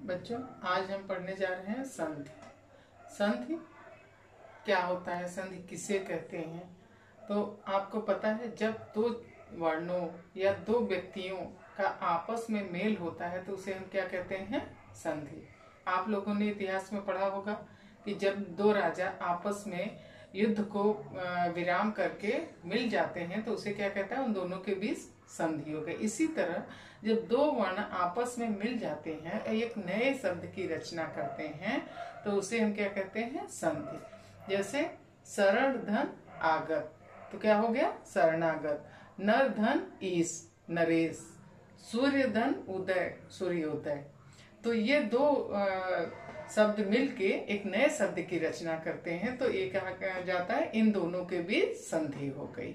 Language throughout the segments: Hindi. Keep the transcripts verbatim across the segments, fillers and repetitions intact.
बच्चों, आज हम पढ़ने जा रहे हैं संधि। संधि क्या होता है, संधि किसे कहते हैं? तो आपको पता है, जब दो वर्णों या दो व्यक्तियों का आपस में मेल होता है तो उसे हम क्या कहते हैं? संधि। आप लोगों ने इतिहास में पढ़ा होगा कि जब दो राजा आपस में युद्ध को विराम करके मिल जाते हैं तो उसे क्या कहता है? उन दोनों के बीच संधि हो गई। इसी तरह जब दो वर्ण आपस में मिल जाते हैं, एक नए शब्द की रचना करते हैं तो उसे हम क्या कहते हैं? संधि। जैसे शरण धन आगत, तो क्या हो गया? शरणागत। नर धन ईश, नरेश। सूर्य धन उदय, सूर्योदय। तो ये दो शब्द मिलके एक नए शब्द की रचना करते हैं तो ये कहा जाता है? इन दोनों के बीच संधि हो गई।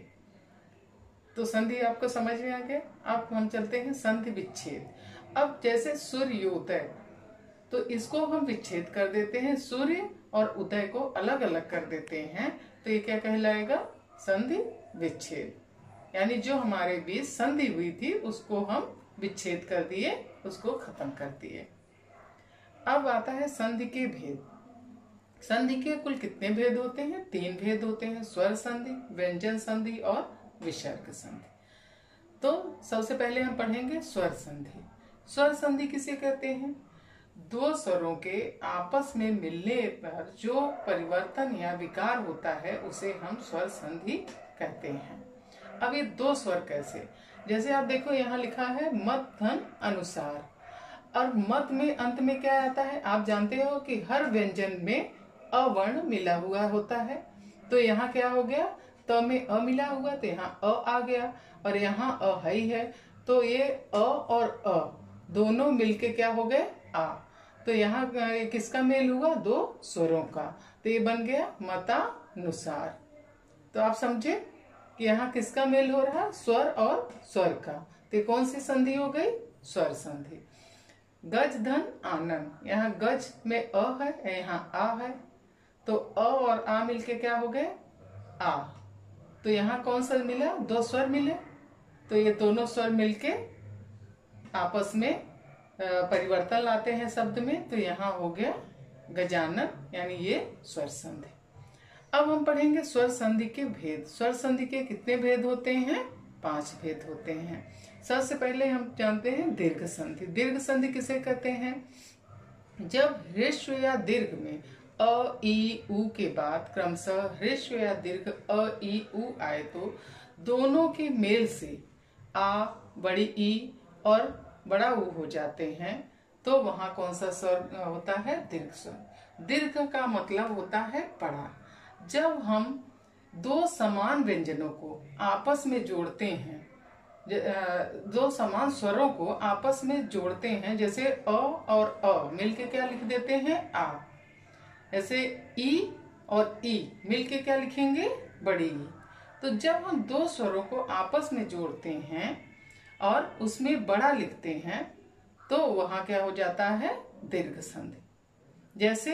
तो संधि आपको समझ में आ गया। अब हम चलते हैं संधि विच्छेद। अब जैसे सूर्योदय, तो इसको हम विच्छेद कर देते हैं, सूर्य और उदय को अलग अलग कर देते हैं, तो ये क्या कहलाएगा? संधि विच्छेद। यानी जो हमारे बीच संधि हुई थी उसको हम विच्छेद कर दिए, उसको खत्म कर दिए। अब आता है संधि के भेद। संधि के कुल कितने भेद होते हैं? तीन भेद होते हैं, स्वर संधि, व्यंजन संधि और विसर्ग संधि। तो सबसे पहले हम पढ़ेंगे स्वर संधि। स्वर संधि किसे कहते हैं? दो स्वरों के आपस में मिलने पर जो परिवर्तन या विकार होता है उसे हम स्वर संधि कहते हैं। अब ये दो स्वर कैसे? जैसे आप देखो, यहाँ लिखा है मत धन अनुसार, और मत में अंत में क्या आता है? आप जानते हो कि हर व्यंजन में अवर्ण मिला हुआ होता है, तो यहाँ क्या हो गया? त में अ मिला हुआ तो यहाँ अ आ गया, और यहाँ अ है ही है, तो ये अ और अ दोनों मिलके क्या हो गए? आ। तो यहाँ किसका मेल हुआ? दो स्वरों का, तो ये बन गया मतानुसार। तो आप समझे कि यहाँ किसका मेल हो रहा? स्वर और स्वर का। तो कौन सी संधि हो गई? स्वर संधि। गज धन आनंद, यहाँ गज में अ है, यहाँ आ है, तो अ और आ मिलके क्या हो गए? आ। तो यहाँ कौन सा मिला? दो स्वर मिले, तो ये दोनों स्वर मिलके आपस में परिवर्तन लाते हैं शब्द में, तो यहाँ हो गया गजानन, यानी ये स्वर संधि। अब हम पढ़ेंगे स्वर संधि के भेद। स्वर संधि के कितने भेद होते हैं? पांच भेद होते हैं। सबसे पहले हम जानते हैं दीर्घ संधि। दीर्घ संधि किसे कहते हैं? जब ह्रस्व या दीर्घ में अ ई उ के बाद क्रमशः ह्रस्व या दीर्घ अ ई उ आए तो दोनों के मेल से आ, बड़ी ई और बड़ा उ हो जाते हैं, तो वहां कौन सा स्वर होता है? दीर्घ स्वर। दीर्घ का मतलब होता है बड़ा। जब हम दो समान व्यंजनों को आपस में जोड़ते हैं, दो समान स्वरों को आपस में जोड़ते हैं, जैसे अ और अ मिलके क्या लिख देते हैं? आ। ऐसे ई और ई मिलके क्या लिखेंगे? बड़ी ई। तो जब हम दो स्वरों को आपस में जोड़ते हैं और उसमें बड़ा लिखते हैं तो वहां क्या हो जाता है? दीर्घ संधि। जैसे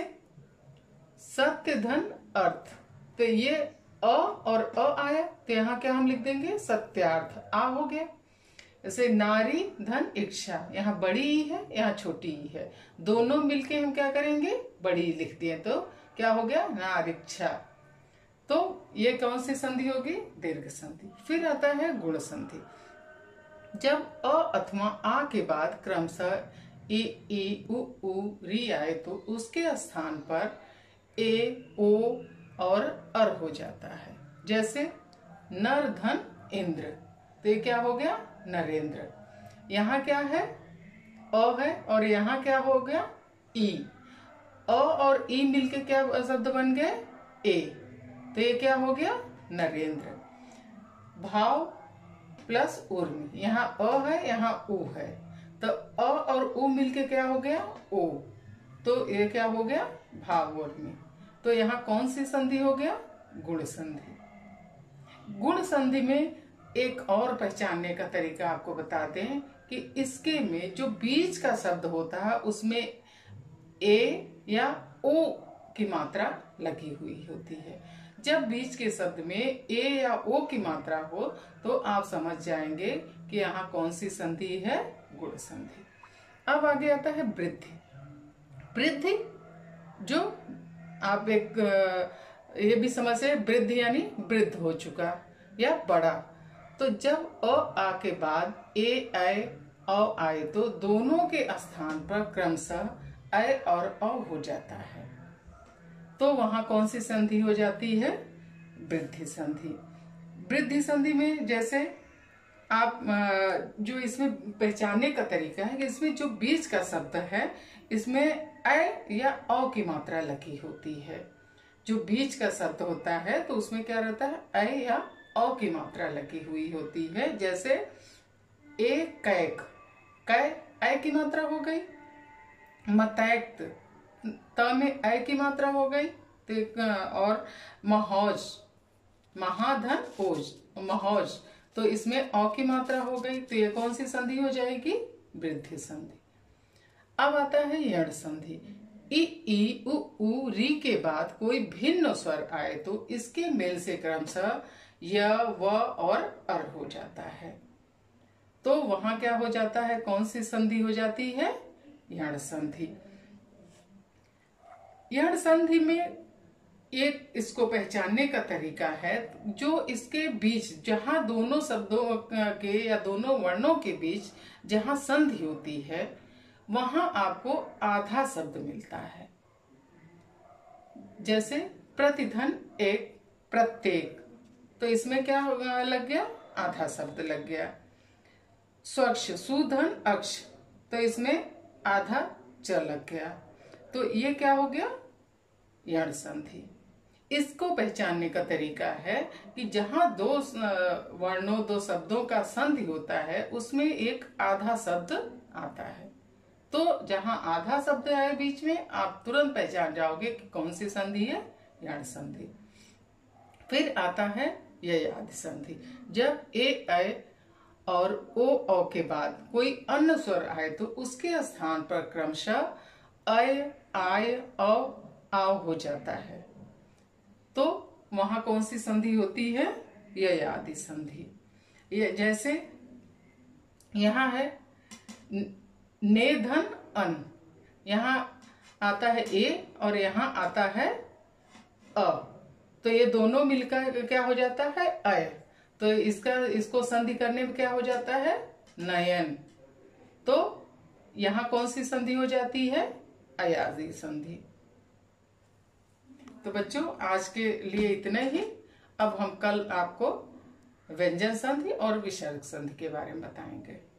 सत्य धन अर्थ, तो ये अ और अ आया, तो यहाँ क्या हम लिख देंगे? सत्यार्थ, आ हो गया। जैसे नारी धन इच्छा, यहाँ बड़ी ई है, यहाँ छोटी ई है, दोनों मिलके हम क्या करेंगे? बड़ी ई लिख दिए, तो क्या हो गया? नारिच्छा। तो ये कौन सी संधि होगी? दीर्घ संधि। फिर आता है गुण संधि। जब अ अथवा आ के बाद क्रमशः ए ई उ उ री आए तो उसके स्थान पर ए ओ और अर हो जाता है। जैसे नर धन इंद्र, तो ये क्या हो गया? नरेंद्र। यहाँ क्या है? अ है, और यहाँ क्या हो गया? ई। अ और ई मिलके क्या शब्द बन गए? ए। तो ये क्या हो गया? नरेंद्र। भाव प्लस उर्मी, यहाँ अ है, यहाँ उ है, तो अ और उ मिलके क्या हो गया? ओ। तो ये क्या हो गया? भाव उर्मी। तो यहाँ कौन सी संधि हो गया? गुण संधि। गुण संधि में एक और पहचानने का तरीका आपको बताते हैं कि इसके में जो बीच का शब्द होता है उसमें ए या ओ की मात्रा लगी हुई होती है। जब बीच के शब्द में ए या ओ की मात्रा हो तो आप समझ जाएंगे कि यहाँ कौन सी संधि है? गुण संधि। अब आगे आता है वृद्धि। वृद्धि, जो आप एक ये भी समझ से वृद्ध यानी वृद्ध हो चुका या बड़ा। तो जब अ आ के बाद ए ऐ औ आए तो दोनों के स्थान पर क्रमशः ऐ और औ हो जाता है, तो वहां कौन सी संधि हो जाती है? वृद्धि संधि। वृद्धि संधि में जैसे आप जो इसमें पहचानने का तरीका है कि इसमें जो बीच का शब्द है इसमें ऐ या औ की मात्रा लगी होती है। जो बीच का शब्द होता है तो उसमें क्या रहता है? ऐ या औ की मात्रा लगी हुई होती है। जैसे ए कैक, कै ऐ की मात्रा हो गई। मतैक्त, त में ऐ की मात्रा हो गई। और महौज, महाधन ओज, महौज, तो इसमें औ की मात्रा हो गई, तो ये कौन सी संधि हो जाएगी? वृद्धि संधि। अब आता है यण संधि। इ ई उ ऊ री के बाद कोई भिन्न स्वर आए तो इसके मेल से क्रमशः य व और अर हो जाता है, तो वहां क्या हो जाता है? कौन सी संधि हो जाती है? यण संधि। यण संधि में एक इसको पहचानने का तरीका है, जो इसके बीच जहां दोनों शब्दों के या दोनों वर्णों के बीच जहां संधि होती है वहां आपको आधा शब्द मिलता है। जैसे प्रतिधन एक, प्रत्येक, तो इसमें क्या लग गया? आधा शब्द लग गया। स्वच्छ, सुधन अक्ष, तो इसमें आधा च लग गया, तो ये क्या हो गया? यण संधि। इसको पहचानने का तरीका है कि जहां दो वर्णों दो शब्दों का संधि होता है उसमें एक आधा शब्द आता है, तो जहां आधा शब्द आए बीच में आप तुरंत पहचान जाओगे कि कौन सी संधि है? यण संधि। फिर आता है ययादि संधि। जब ए ऐ और ओ औ के बाद कोई अन्य स्वर आए तो उसके स्थान पर क्रमशः अय आय औ आव हो जाता है, तो वहां कौन सी संधि होती है? ययादि संधि। ये जैसे यहां है ने धन अन, यहां आता है ए और यहां आता है अ, तो ये दोनों मिलकर क्या हो जाता है? अय, तो इसका इसको संधि करने में क्या हो जाता है? नयन, तो यहां कौन सी संधि हो जाती है? अयादि संधि। तो बच्चों आज के लिए इतना ही। अब हम कल आपको व्यंजन संधि और विसर्ग संधि के बारे में बताएंगे।